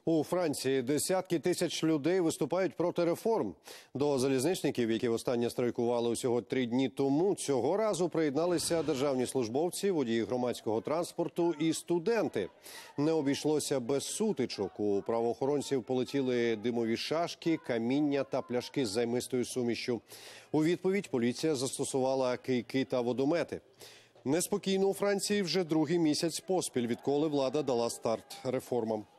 У Франції десятки тисяч людей виступають проти реформ. До залізничників, які востаннє страйкували усього 3 дні тому, цього разу приєдналися державні службовці, водії громадського транспорту і студенти. Не обійшлося без сутичок. У правоохоронців полетіли димові шашки, каміння та пляшки з займистою сумішшю. У відповідь поліція застосувала кийки та водомети. Неспокійно у Франції вже другий місяць поспіль, відколи влада дала старт реформам.